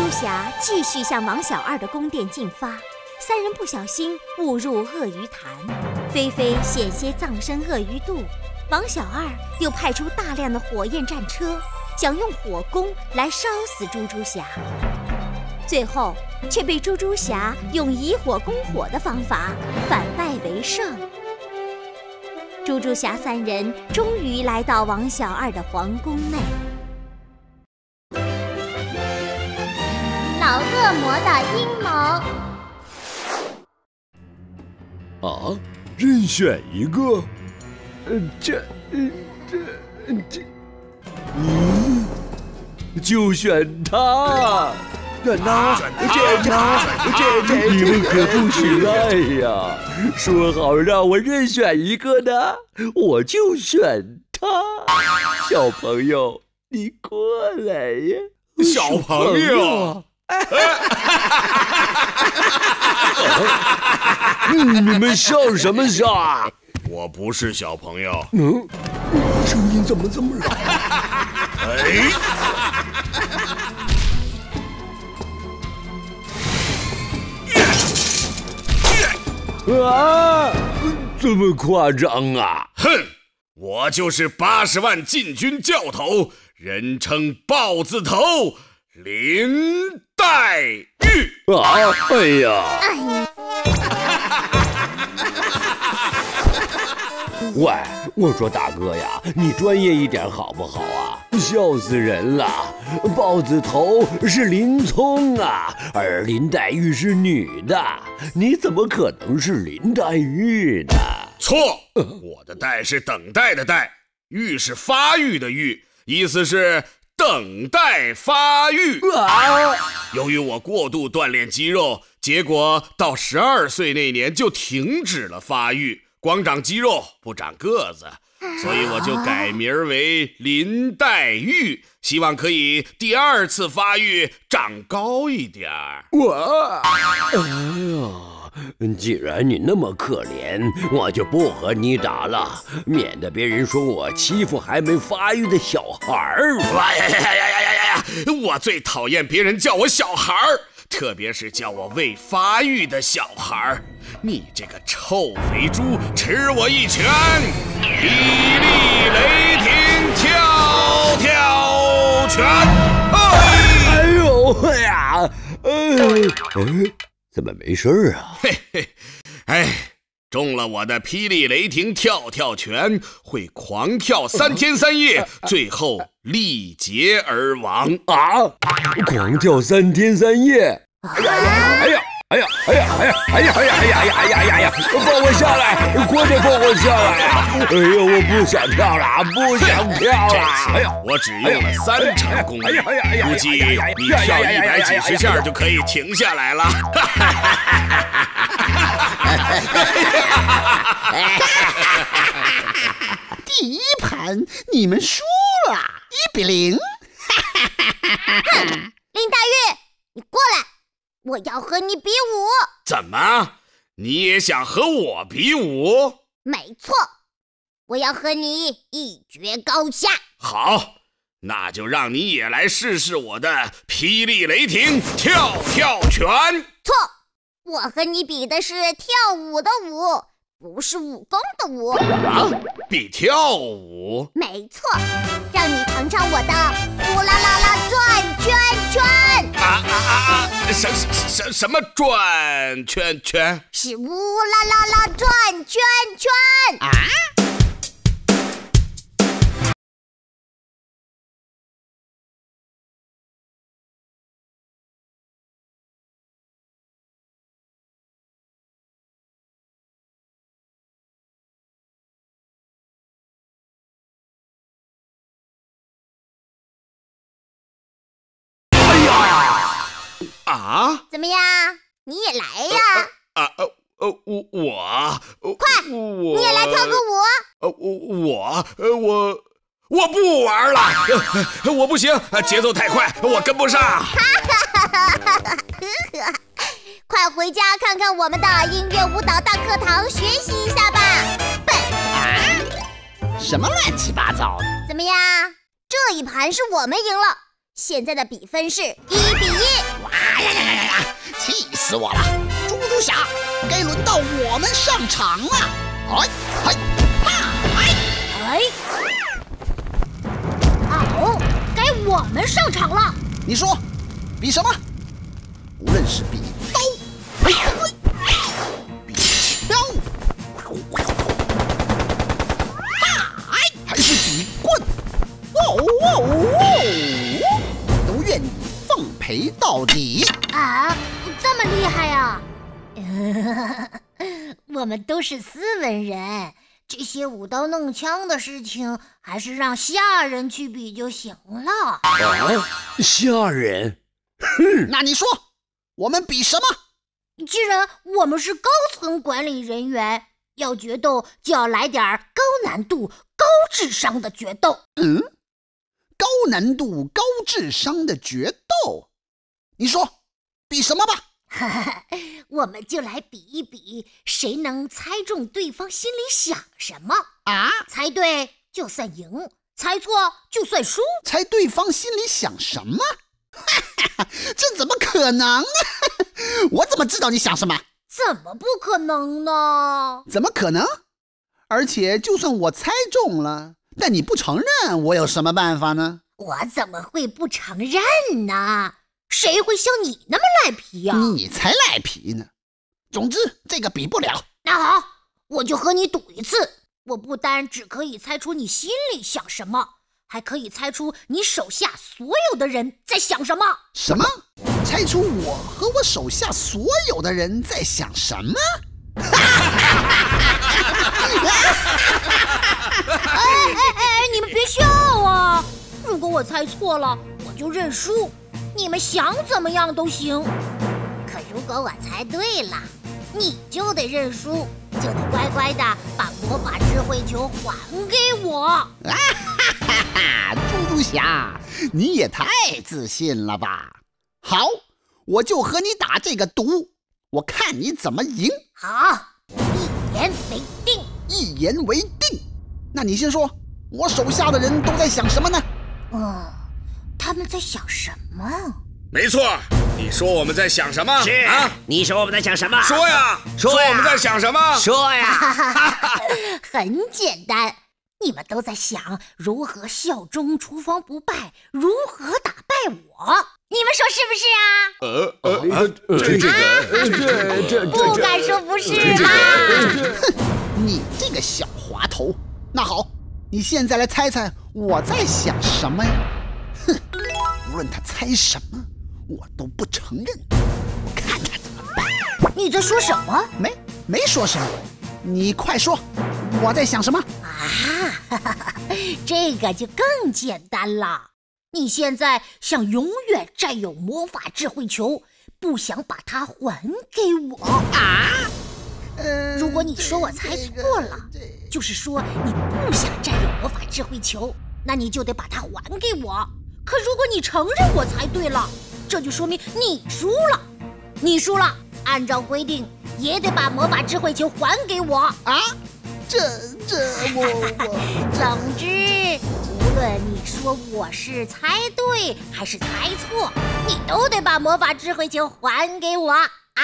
蛛侠继续向王小二的宫殿进发，三人不小心误入鳄鱼潭，菲菲险些葬身鳄鱼肚，王小二又派出大量的火焰战车，想用火攻来烧死猪猪侠，最后却被猪猪侠用以火攻火的方法反败为胜。猪猪侠三人终于来到王小二的皇宫内。 老恶魔的阴谋。 啊，任选一个。就选他。选他，你们可不许赖呀！说好让我任选一个的，我就选他。小朋友，你过来呀！ 小朋友， 你们笑什么笑啊？ 我不是小朋友。 声音怎么这么老？ 哎！ 啊！这么夸张啊！ 哼，我就是80万禁军教头，人称豹子头林黛玉。 啊！哎呀！喂，我说大哥呀，你专业一点好不好啊？笑死人了！豹子头是林冲啊，而林黛玉是女的，你怎么可能是林黛玉呢？ 错，我的待是等待的待，育是发育的育，意思是等待发育。由于我过度锻炼肌肉，结果到12岁那年就停止了发育。光长肌肉不长个子，所以我就改名为林黛玉，希望可以第2次发育长高一点。 哎呀，既然你那么可怜，我就不和你打了，免得别人说我欺负还没发育的小孩儿。 我最讨厌别人叫我小孩儿，特别是叫我未发育的小孩儿。你这个臭肥猪，吃我一拳！霹雳雷霆跳跳拳！ 哎呦呀！怎么没事啊？ 嘿嘿，哎，中了我的霹雳雷霆跳跳拳，会狂跳3天3夜，最后力竭而亡啊！狂跳3天3夜！哎呀！放我下来，快点放我下来啊！哎呦，我不想跳了，不想跳了！ 哎呀，我只用了3成功力，估计你跳100几十下就可以停下来了。 第一盘你们输了，1-0。 林黛玉，你过来，我要和你比武。 怎么？你也想和我比武？ 没错，我要和你一决高下。 好，那就让你也来试试我的霹雳雷霆跳跳拳。 错，我和你比的是跳舞的舞，不是武功的武。 啊，比跳舞？ 没错，让你尝尝我的乌啦啦啦转圈圈。 什么转圈圈？ 是乌啦啦啦转圈圈啊！ 啊？ 怎么样？你也来呀！快，你也来跳个舞！我不玩了，我不行，节奏太快，我跟不上。 快回家看看我们的音乐舞蹈大课堂，学习一下吧。笨什么乱七八糟的？ 怎么样？这一盘是我们赢了。 现在的比分是1比1。 哇呀！气死我了！猪猪侠，该轮到我们上场了。 好，该我们上场了。 你说，比什么？无论是比刀，比枪，还是比棍，都愿意奉陪到底。 啊，这么厉害呀！我们都是斯文人，这些舞刀弄枪的事情，还是让下人去比就行了。 下人？ 那你说，我们比什么？ 既然我们是高层管理人员，要决斗就要来点高难度、高智商的决斗。 高难度、高智商的决斗，你说比什么吧？ 我们就来比一比，谁能猜中对方心里想什么啊？ 猜对就算赢，猜错就算输。 猜对方心里想什么？这怎么可能啊？我怎么知道你想什么？ 怎么不可能呢？ 怎么可能？而且就算我猜中了，但你不承认，我有什么办法呢？ 我怎么会不承认呢？谁会像你那么赖皮呀？ 你才赖皮呢！总之，这个比不了。 那好，我就和你赌一次。我不单只可以猜出你心里想什么，还可以猜出你手下所有的人在想什么。 什么？猜出我和我手下所有的人在想什么？ 你们别笑啊！如果我猜错了，我就认输。你们想怎么样都行。可如果我猜对了，你就得认输，就得乖乖的把魔法智慧球还给我。 猪猪侠，你也太自信了吧！好，我就和你打这个赌，我看你怎么赢。 好，一言为定。 一言为定。那你先说，我手下的人都在想什么呢？ 他们在想什么？ 没错，你说我们在想什么？ 是啊， 你说我们在想什么？ 说呀， 说呀我们在想什么？ 说呀！ 很简单，你们都在想如何效忠厨房不败，如何打败我。你们说是不是啊？不敢说不是吧？ 你这个小滑头。那好，你现在来猜猜我在想什么呀？无论他猜什么，我都不承认。我看他怎么办。 你在说什么？ 没说什么。你快说，我在想什么？ 这个就更简单了。你现在想永远占有魔法智慧球，不想把它还给我。如果你说我猜错了，就是说你不想占有魔法智慧球，那你就得把它还给我。可如果你承认我猜对了，这就说明你输了。你输了，按照规定也得把魔法智慧球还给我。总之，无论你说我是猜对还是猜错，你都得把魔法智慧球还给我。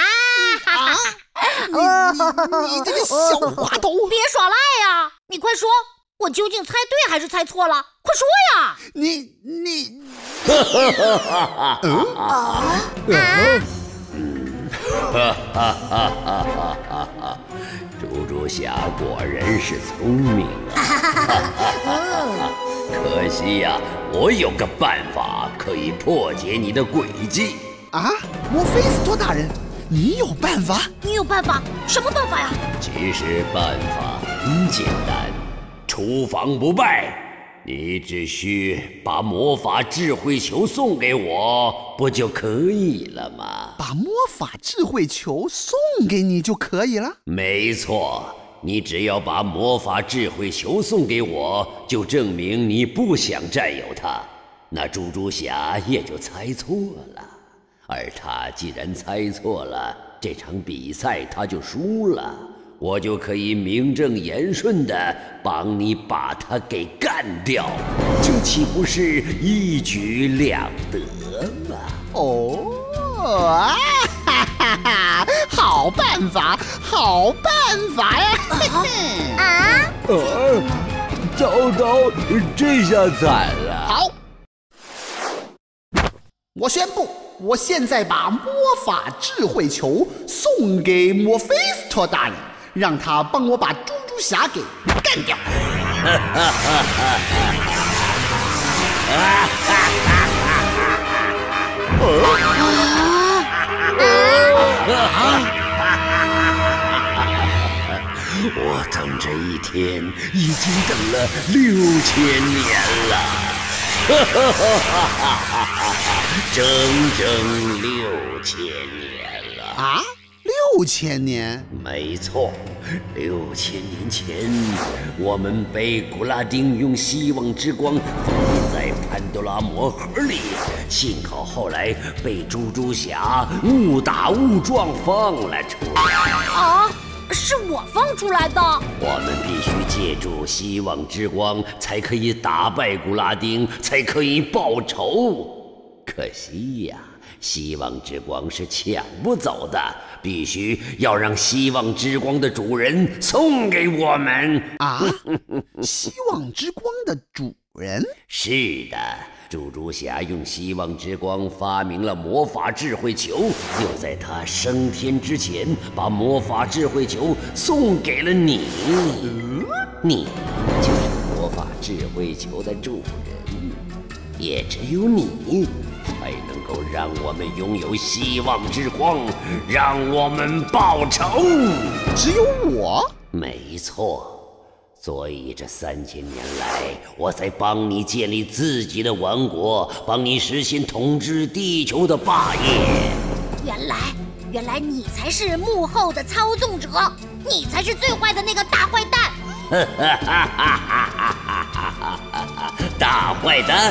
你这个小滑头， 别耍赖呀！你快说，我究竟猜对还是猜错了？快说呀！ 猪猪侠果然是聪明啊！可惜呀，我有个办法可以破解你的诡计。 墨菲斯托大人，你有办法？ 你有办法？什么办法呀？ 其实办法很简单，厨房不败。你只需把魔法智慧球送给我，不就可以了吗？ 把魔法智慧球送给你就可以了？ 没错，你只要把魔法智慧球送给我，就证明你不想占有它。那猪猪侠也就猜错了，而他既然猜错了，这场比赛他就输了。 我就可以名正言顺地帮你把他给干掉，这岂不是一举两得吗？ 哦，哈哈哈，好办法，好办法呀！ 啊！ 糟糕，这下惨了！ 好，我宣布，我现在把魔法智慧球送给墨菲斯托大人，让他帮我把猪猪侠给干掉。 我等这一天已经等了6000年了，整整6000年了啊！6000年？ 没错，6000年前，我们被古拉丁用希望之光封印在潘多拉魔盒里，幸好后来被猪猪侠误打误撞放了出来。 啊！是我放出来的。 我们必须借助希望之光，才可以打败古拉丁，才可以报仇。可惜呀，希望之光是抢不走的，必须要让希望之光的主人送给我们。 啊！希望之光的主人？ 是的。猪猪侠用希望之光发明了魔法智慧球，又在他升天之前把魔法智慧球送给了你。你就是魔法智慧球的主人，也只有你才能够让我们拥有希望之光，让我们报仇。 只有我？ 没错。所以这3000年来，我才帮你建立自己的王国，帮你实现统治地球的霸业。 原来你才是幕后的操纵者，你才是最坏的那个大坏蛋。 大坏蛋！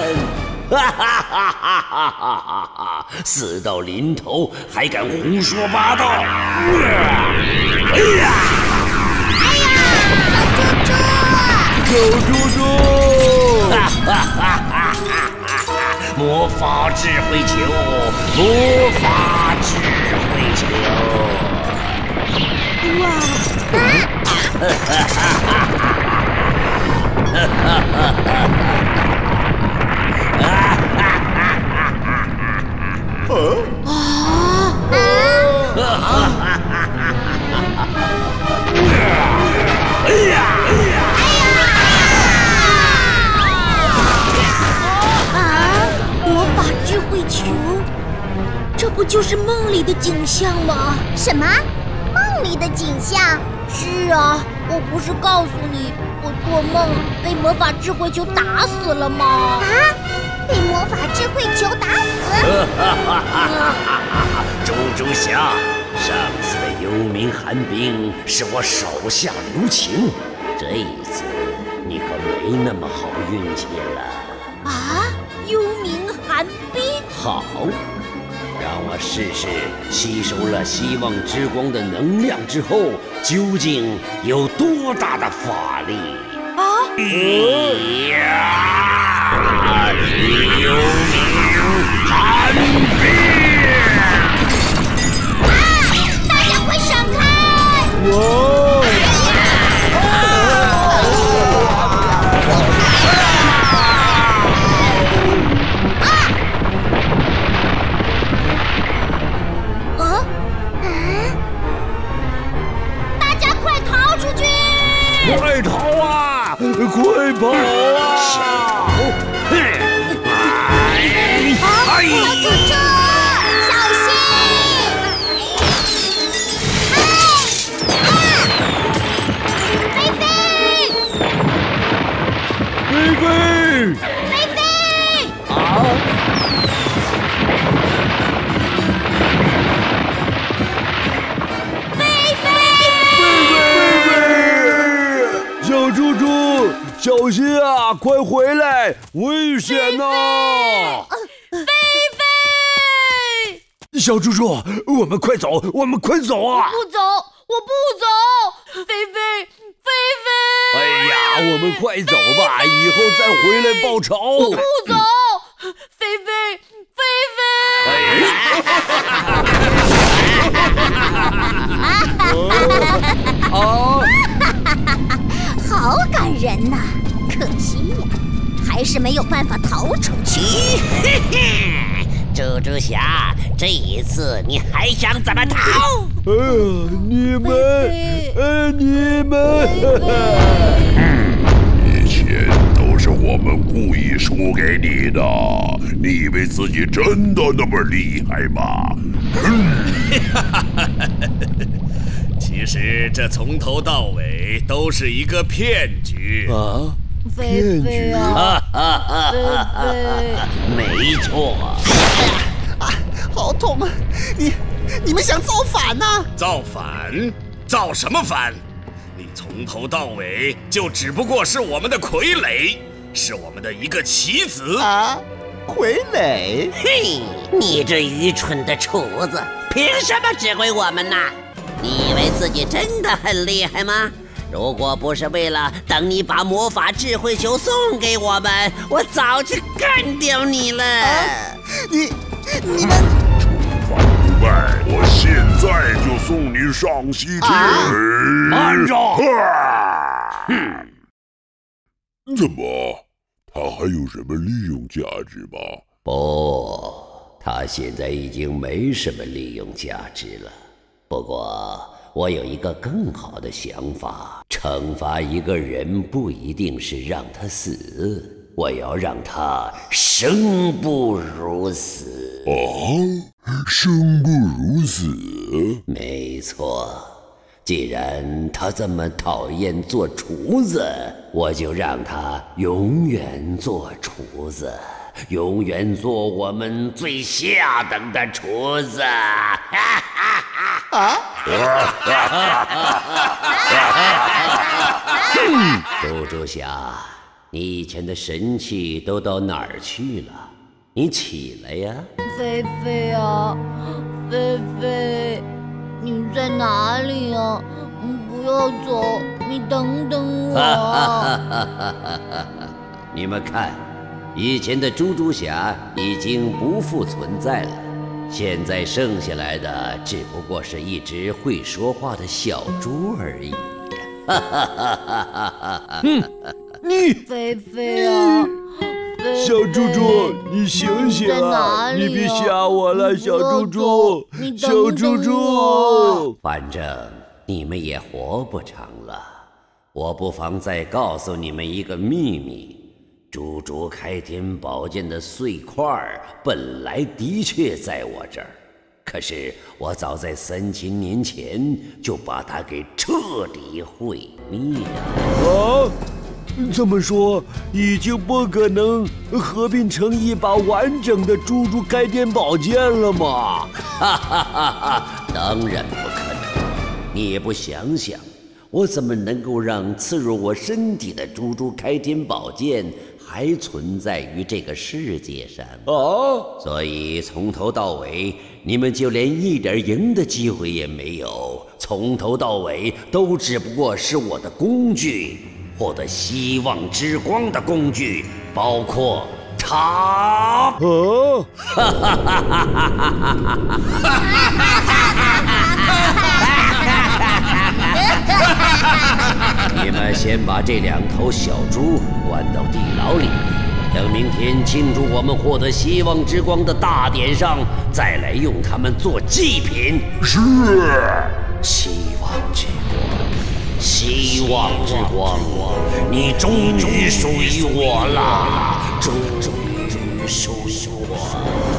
死到临头还敢胡说八道！哎呀！小猪猪！魔法智慧球，魔法智慧球！ 这不就是梦里的景象吗？ 什么？梦里的景象？ 是啊，我不是告诉你，我做梦被魔法智慧球打死了吗？ 啊！被魔法智慧球打死？ 猪猪侠，上次的幽冥寒冰是我手下留情，这一次你可没那么好运气了。 啊！幽冥寒冰？ 好。让我试试吸收了希望之光的能量之后，究竟有多大的法力啊！ 幽冥寒冰！ 大家快闪开！ 快逃啊！快跑啊！小猪， 小猪猪，小心！菲菲！啊！ 小猪猪，小心啊！快回来，危险呐！ 菲菲！ 小猪猪，我们快走，我们快走啊！ 不走， 我不走！菲菲，菲菲！ 哎呀，我们快走吧，以后再回来报仇。 我不走！菲菲，菲菲！ 好感人呐！可惜呀，还是没有办法逃出去。 猪猪侠，这一次你还想怎么逃？ 你们， 以前都是我们故意输给你的，你以为自己真的那么厉害吗？ 其实这从头到尾都是一个骗局啊！ 菲菲啊，菲菲， 没错。 好痛啊！你们想造反呐？ 造反？造什么反？你从头到尾就只不过是我们的傀儡，是我们的一个棋子啊！傀儡？ 嘿，你这愚蠢的厨子，凭什么指挥我们呢？你以为自己真的很厉害吗？如果不是为了等你把魔法智慧球送给我们，我早就干掉你了。 你们反不败，我现在就送你上西天。 慢着！ 怎么？它还有什么利用价值吗？ 不，它现在已经没什么利用价值了。不过，我有一个更好的想法，惩罚一个人不一定是让他死，我要让他生不如死。 生不如死？ 没错，既然他这么讨厌做厨子，我就让他永远做厨子，永远做我们最下等的厨子。猪猪侠，你以前的神气都到哪儿去了？你起来呀！ 菲菲啊，菲菲，你在哪里啊？不要走，你等等我。 你们看，以前的猪猪侠已经不复存在了，现在剩下来的只不过是一只会说话的小猪而已。 你菲菲啊， 小猪猪，你醒醒啊！你别吓我了，小猪猪，小猪猪。反正你们也活不长了，我不妨再告诉你们一个秘密：猪猪开天宝剑的碎块本来的确在我这儿，可是我早在3000年前就把它给彻底毁灭了。这么说，已经不可能合并成一把完整的猪猪开天宝剑了吗？当然不可能！你也不想想，我怎么能够让刺入我身体的猪猪开天宝剑还存在于这个世界上？所以从头到尾，你们就连一点赢的机会也没有，从头到尾都只不过是我的工具。获得希望之光的工具包括它。你们先把这2头小猪关到地牢里，等明天庆祝我们获得希望之光的大典上，再来用它们做祭品。 是。 希望之光。希望之光，你终于属于我了，终于属于我。